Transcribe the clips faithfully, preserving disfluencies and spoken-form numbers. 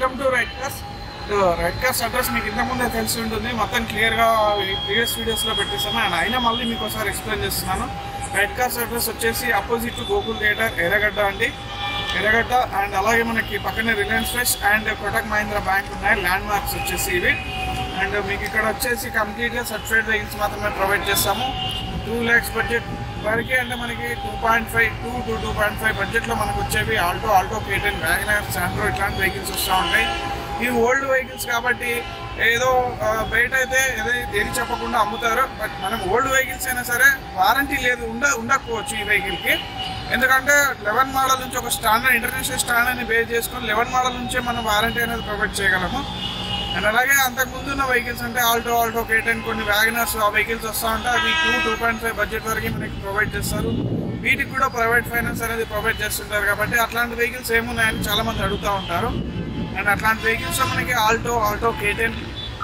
Welcome to Right Cars. Right Cars address మీకు ఇంతకుముందే తెలిసి ఉంటుంది, మొత్తం క్లియర్గా ప్రీవియస్ వీడియోస్లో పెట్టేస్తాను అండ్ అయినా మళ్ళీ మీకు ఒకసారి ఎక్స్ప్లెయిన్ చేస్తున్నాను. రైట్ కార్స్ అడ్రస్ వచ్చేసి opposite to Gokul theatre Erragadda అండి, ఎర్రగడ్డ. అండ్ అలాగే మనకి పక్కనే Reliance Fresh and Kotak Mahindra bank ఉన్నాయి, ల్యాండ్ మార్క్స్ వచ్చేసి ఇవి. అండ్ మీకు ఇక్కడ వచ్చేసి కంప్లీట్గా సర్టిఫైడ్ వెహికల్స్ మాత్రమే ప్రొవైడ్ చేస్తాము. టూ ల్యాక్స్ బడ్జెట్ వరకే అంటే మనకి two point five two to two point five బడ్జెట్లో మనకు వచ్చేవి Alto, Alto K ten, WagonR, Santro ఇట్లాంటి వెహికల్స్ వస్తూ ఉంటాయి. ఇవి ఓల్డ్ వెహికల్స్ కాబట్టి ఏదో బయట అయితే ఏదో ఏది చెప్పకుండా అమ్ముతారు. బట్ మనం ఓల్డ్ వెహికల్స్ అయినా సరే వారంటీ లేదు, ఉండ ఉండకపోవచ్చు ఈ వెహికల్కి. ఎందుకంటే లెవెన్ మోడల్ నుంచి ఒక స్టాండర్డ్ ఇంటర్నేషనల్ స్టాండర్డ్ని బేస్ చేసుకొని లెవెన్ మోడల్ నుంచే మనం వారంటీ అనేది ప్రొవైడ్ చేయగలము. అండ్ అలాగే అంతకుముందు ఉన్న వెహికల్స్ అంటే ఆల్టో, ఆల్టో కేటెన్, కొన్ని వ్యాగనర్స్ ఆ వెహికల్స్ వస్తూ ఉంటాయి. అవి two two point five budget వరకు మనకి ప్రొవైడ్ చేస్తారు. వీటికి కూడా ప్రైవేట్ ఫైనాన్స్ అనేది ప్రొవైడ్ చేస్తుంటారు కాబట్టి అట్లాంటి వెహికల్స్ ఏమున్నాయని చాలామంది అడుగుతూ ఉంటారు. అండ్ అట్లాంటి వెహికల్స్ మనకి ఆల్టో, ఆల్టో కేటెన్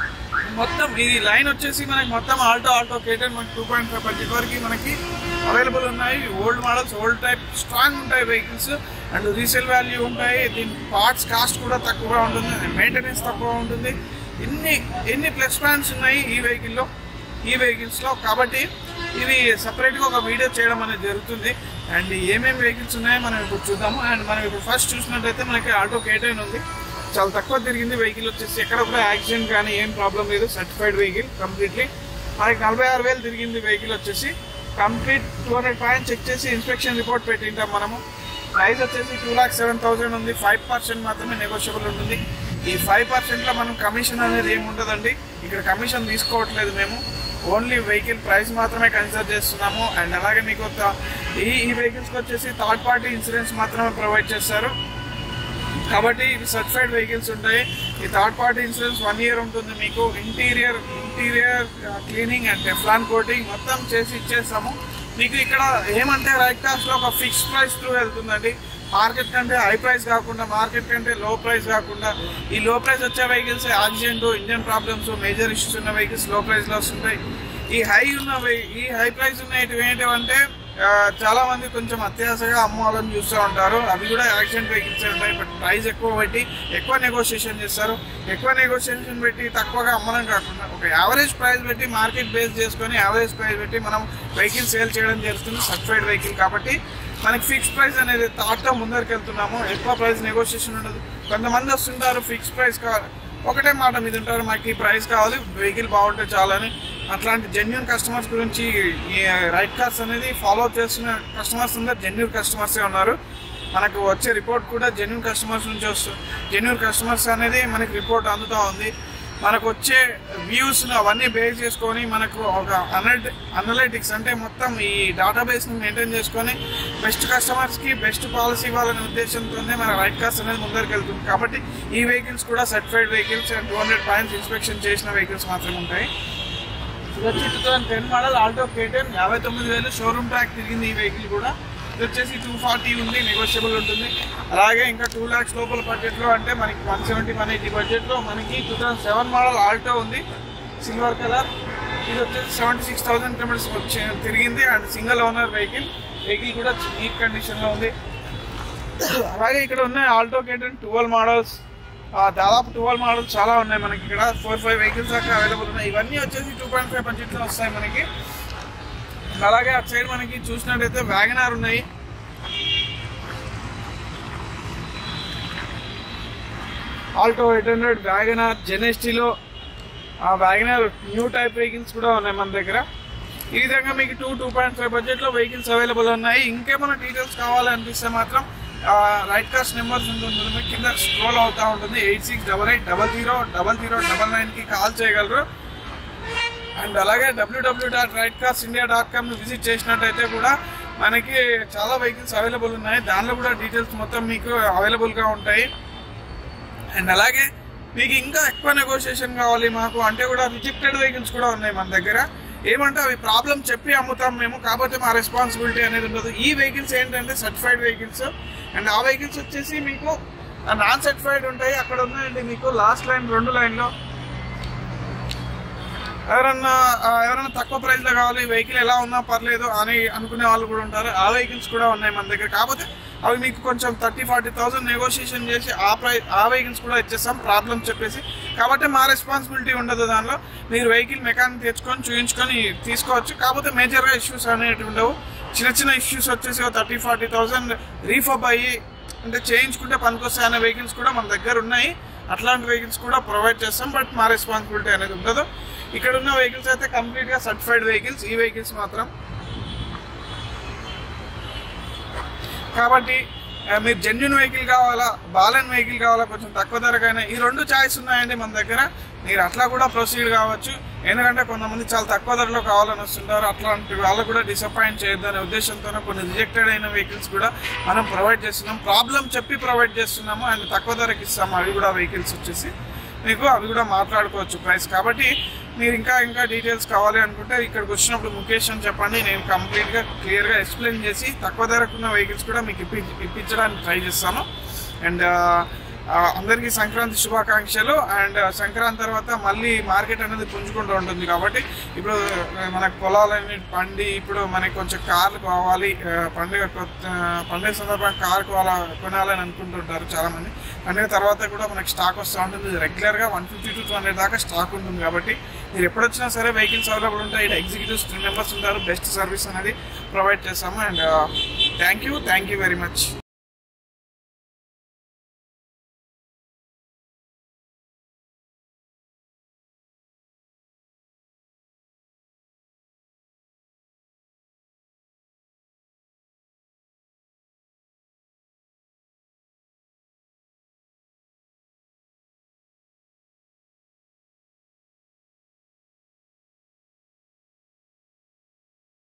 మొత్తం ఈ లైన్ వచ్చేసి మనకి మొత్తం ఆల్టో, ఆల్టో కేటెన్ మనకి టూ పాయింట్ ఫైవ్ బడ్జెట్ వరకు మనకి అవైలబుల్ ఉన్నాయి. Old models, old type strong ఉంటాయి వెహికల్స్ అండ్ రీసేల్ వాల్యూ ఉంటాయి. దీని పార్ట్స్ కాస్ట్ కూడా తక్కువగా ఉంటుంది, మెయింటెనెన్స్ తక్కువ ఉంటుంది. ఎన్ని ఎన్ని ప్లస్ పాయింట్స్ ఉన్నాయి ఈ వెహికల్లో ఈ వెహికల్స్లో కాబట్టి ఇవి సపరేట్గా ఒక వీడియో చేయడం అనేది జరుగుతుంది. అండ్ ఏమేమి వెహికల్స్ ఉన్నాయో మనం ఇప్పుడు చూద్దాము. అండ్ మనం ఇప్పుడు ఫస్ట్ చూసినట్టయితే మనకి ఆల్టో కేటెన్ ఉంది, చాలా తక్కువ తిరిగింది వెహికల్ వచ్చేసి, ఎక్కడ కూడా యాక్సిడెంట్ కానీ ఏం ప్రాబ్లం లేదు, సర్టిఫైడ్ వెహికల్ కంప్లీట్లీ. మనకి నలభై ఆరు వేలు తిరిగింది వెహికల్ వచ్చేసి, complete two hundred point check చేసి ఇన్స్పెక్షన్ రిపోర్ట్ పెట్టింటాం మనము. ప్రైస్ వచ్చేసి టూ ల్యాక్ సెవెన్ థౌసండ్ ఉంది, ఫైవ్ పర్సెంట్ మాత్రమే నెగోషియబుల్ ఉంటుంది. ఈ ఫైవ్ పర్సెంట్లో మనం కమిషన్ అనేది ఏమి ఉండదండి, ఇక్కడ కమిషన్ తీసుకోవట్లేదు మేము, ఓన్లీ వెహికల్ ప్రైస్ మాత్రమే కన్సిడర్ చేస్తున్నాము. అండ్ అలాగే మీకు ఈ ఈ వెహికల్స్కి వచ్చేసి థర్డ్ పార్టీ ఇన్సూరెన్స్ మాత్రమే ప్రొవైడ్ చేస్తారు కాబట్టి ఇవి సర్టిఫైడ్ వెహికల్స్ ఉంటాయి. ఈ third party insurance one year ఉంటుంది మీకు. Interior interior cleaning and Teflon coating మొత్తం చేసి ఇచ్చేస్తాము మీకు. ఇక్కడ ఏమంటే రైట్ కార్స్లో ఒక ఫిక్స్ ప్రైస్ త్రూ వెళ్తుందండి, మార్కెట్ కంటే హై ప్రైస్ కాకుండా, మార్కెట్ కంటే లో ప్రైస్ కాకుండా. ఈ లో ప్రైస్ వచ్చే vehicles accident, engine problems, major issues ఉన్న వెహికల్స్ లో ప్రైస్లో వస్తుంటాయి. ఈ హై ఉన్న ఈ హై ప్రైస్ ఉన్న ఇటు ఏంటంటే చాలా మంది కొంచెం అత్యాశగా అమ్మాలని చూస్తూ ఉంటారు, అవి కూడా యాక్సిడెంట్ వెహికల్స్ ఉంటాయి. బట్ ప్రైస్ ఎక్కువ పెట్టి ఎక్కువ నెగోషియేషన్ చేస్తారు. ఎక్కువ నెగోషియేషన్ పెట్టి తక్కువగా అమ్మడం కాకుండా ఒక యావరేజ్ ప్రైస్ పెట్టి, మార్కెట్ బేస్ చేసుకొని యావరేజ్ ప్రైస్ పెట్టి మనం వెహికల్ సేల్ చేయడం జరుగుతుంది. సర్టిఫైడ్ వెహికల్ కాబట్టి మనకి ఫిక్స్ ప్రైస్ అనేది థాట్తో ముందరికి వెళ్తున్నాము, ఎక్కువ ప్రైస్ నెగోషియేషన్ ఉండదు. కొంతమంది వస్తుంటారు ఫిక్స్ ప్రైస్ కావాలి, ఒకటే మాట మీద ఉంటారు, మాకు ఈ ప్రైస్ కావాలి, వెహికల్ బాగుంటే చాలని. అట్లాంటి జెన్యూన్ కస్టమర్స్ గురించి ఈ రైట్ కార్స్ అనేది ఫాలో చేస్తున్న కస్టమర్స్ అందరు జెన్యూన్ కస్టమర్సే ఉన్నారు. మనకు వచ్చే రిపోర్ట్ కూడా జెన్యూన్ కస్టమర్స్ నుంచి వస్తుంది. జెన్యూన్ కస్టమర్స్ అనేది మనకి రిపోర్ట్ అందుతూ ఉంది. మనకు వచ్చే వ్యూస్ను అవన్నీ బేస్ చేసుకొని మనకు ఒక అనల్ అనలైటిక్స్ అంటే మొత్తం ఈ డేటాబేస్ని మెయింటైన్ చేసుకొని బెస్ట్ కస్టమర్స్కి బెస్ట్ పాలసీ ఇవ్వాలనే ఉద్దేశంతోనే మన రైట్ కార్స్ అనేది ముందరికి వెళ్తుంది. కాబట్టి ఈ వెహికల్స్ కూడా certified vehicles and two hundred points inspection చేసిన వెహికల్స్ మాత్రమే ఉంటాయి. ఇది వచ్చి two thousand ten model Alto K ten, యాభై తొమ్మిది వేలు షోరూమ్ ట్యాక్ తిరిగింది ఈ వెహికల్ కూడా. ఇది వచ్చేసి టూ ఫార్టీ ఉంది, నెగోషియబుల్ ఉంటుంది. అలాగే ఇంకా టూ ల్యాక్స్ లోపల బడ్జెట్లో అంటే మనకి వన్ సెవెంటీ వన్ ఎయిటీ బడ్జెట్లో మనకి two thousand seven model Alto ఉంది, సిల్వర్ కలర్. ఇది వచ్చేసి సెవెంటీ సిక్స్ థౌసండ్ కిలోమీటర్స్ వచ్చి తిరిగింది and single owner vehicle. Vehicle కూడా నీట్ కండిషన్లో ఉంది. అలాగే ఇక్కడ ఉన్నాయి ఆల్టో కేటెన్ ట్వెల్వ్ మోడల్స్, దాదాపు ట్వెల్వ్ మోడల్స్ చాలా ఉన్నాయి మనకి ఇక్కడ. ఫోర్ ఫైవ్ వెహికల్స్ దాకా అవైలబుల్ ఉన్నాయి. ఇవన్నీ వచ్చేసి టూ పాయింట్ ఫైవ్ బడ్జెట్లో వస్తాయి మనకి. అలాగే అటు సైడ్ మనకి చూసినట్టయితే వ్యాగనార్ ఉన్నాయి. ఆల్టో ఎయిట్ హండ్రెడ్, వ్యాగనార్, జెనెస్టీలో ఆ వ్యాగనార్ న్యూ టైప్ వెహికల్స్ కూడా ఉన్నాయి మన దగ్గర. ఈ విధంగా మీకు టూ టూ పాయింట్ ఫైవ్ బడ్జెట్లో వెహికల్స్ అవైలబుల్ ఉన్నాయి. ఇంకేమైనా డీటెయిల్స్ కావాలనిపిస్తే మాత్రం రైట్ కార్స్ నెంబర్స్ ఉంటుంది కింద స్క్రోల్ అవుతూ ఉంటుంది. Eight six double eight double zero double zero double నైన్కి కాల్ చేయగలరు. అండ్ అలాగే W W dot Right Cars India dot కామ్ని విజిట్ చేసినట్టయితే కూడా మనకి చాలా వెహికల్స్ అవైలబుల్ ఉన్నాయి. దానిలో కూడా డీటెయిల్స్ మొత్తం మీకు అవైలబుల్గా ఉంటాయి. అండ్ అలాగే మీకు ఇంకా ఎక్కువ నెగోషియేషన్ కావాలి మాకు అంటే కూడా రిజెక్టెడ్ వెహికల్స్ కూడా ఉన్నాయి మన దగ్గర. ఏమంటే అవి ప్రాబ్లం చెప్పి అమ్ముతాం మేము, కాకపోతే మా రెస్పాన్సిబిలిటీ అనేది ఉండదు. ఈ వెహికల్స్ ఏంటంటే సర్టిఫైడ్ వెహికల్స్ అండ్ ఆ వెహికల్స్ వచ్చేసి మీకు నాన్ సర్టిఫైడ్ ఉంటాయి. అక్కడ ఉన్నాయండి మీకు లాస్ట్ లైన్ రెండు లైన్లో. ఎవరన్నా ఎవరైనా తక్కువ ప్రైస్లో కావాలి, వెహికల్ ఎలా ఉన్నా పర్లేదు అని అనుకునే వాళ్ళు కూడా ఉంటారు. ఆ వెహికల్స్ కూడా ఉన్నాయి మన దగ్గర. కాకపోతే అవి మీకు కొంచెం థర్టీ ఫార్టీ థౌసండ్ నెగోషియేషన్ చేసి ఆ ప్రై ఆ వెహికల్స్ కూడా ఇచ్చేస్తాం ప్రాబ్లమ్స్ చెప్పేసి. కాబట్టి మా రెస్పాన్సిబిలిటీ ఉండదు దానిలో. మీరు వెహికల్ మెకానిక్ తెచ్చుకొని చూపించుకొని తీసుకోవచ్చు. కాకపోతే మేజర్గా ఇష్యూస్ అనేవి ఉండవు. చిన్న చిన్న ఇష్యూస్ వచ్చేసి థర్టీ ఫార్టీ థౌసండ్ రీఫబ్ అయ్యి అంటే చేయించుకుంటే పనికొస్తాయి అనే వెహికల్స్ కూడా మన దగ్గర ఉన్నాయి. అట్లాంటి వెహికల్స్ కూడా ప్రొవైడ్ చేస్తాం. బట్ మా రెస్పాన్సిబిలిటీ అనేది ఉండదు. ఇక్కడ ఉన్న వెహికల్స్ అయితే కంప్లీట్గా సర్టిఫైడ్ వెహికల్స్, ఈ వెహికల్స్ మాత్రం. కాబట్టి మీరు జెన్యున్ వెహికల్ కావాలా, బాలన్ వెహికల్ కావాలా, కొంచెం తక్కువ ధరకైనా, ఈ రెండు చాయిస్ ఉన్నాయండి మన దగ్గర. మీరు అట్లా కూడా ప్రొసీడ్ కావచ్చు. ఎందుకంటే కొంతమంది చాలా తక్కువ ధరలో కావాలని వస్తుంటారు. అట్లాంటి వాళ్ళు కూడా డిసప్పాయింట్ చేయొద్దనే ఉద్దేశంతోనే కొన్ని రిజెక్టెడ్ అయిన వెహికల్స్ కూడా మనం ప్రొవైడ్ చేస్తున్నాం. ప్రాబ్లం చెప్పి ప్రొవైడ్ చేస్తున్నాము అండ్ తక్కువ ధరకి ఇస్తాము. అవి కూడా వెహికల్స్ వచ్చేసి మీకు అవి కూడా మాట్లాడుకోవచ్చు ప్రైస్. కాబట్టి మీరు ఇంకా ఇంకా డీటెయిల్స్ కావాలి అనుకుంటే ఇక్కడికి వచ్చినప్పుడు ముఖేష్ అని చెప్పండి. నేను కంప్లీట్గా క్లియర్గా ఎక్స్ప్లెయిన్ చేసి తక్కువ ధరకున్న వెహికల్స్ కూడా మీకు ఇప్పి ఇప్పించడానికి ట్రై చేస్తాను. అండ్ అందరికీ సంక్రాంతి శుభాకాంక్షలు. అండ్ సంక్రాంతి తర్వాత మళ్ళీ మార్కెట్ అనేది పుంజుకుంటూ ఉంటుంది. కాబట్టి ఇప్పుడు మనకు పొలాలన్నీ పండి ఇప్పుడు మనకి కొంచెం కార్లు కావాలి, పండుగ పండుగ సందర్భంగా కార్ కొనాల కొనాలని అనుకుంటుంటారు చాలామంది. పండుగ తర్వాత కూడా మనకి స్టాక్ వస్తూ ఉంటుంది. రెగ్యులర్గా one fifty to two hundred దాకా స్టాక్ ఉంటుంది. కాబట్టి మీరు ఎప్పుడొచ్చినా సరే వెహికల్స్ అవైలబుల్ ఉంటాయి. ఇక్కడ ఎగ్జిక్యూటివ్స్ త్రీ మెంబర్స్ ఉంటారు. బెస్ట్ సర్వీస్ అనేది ప్రొవైడ్ చేస్తాము. And thank you thank you very much.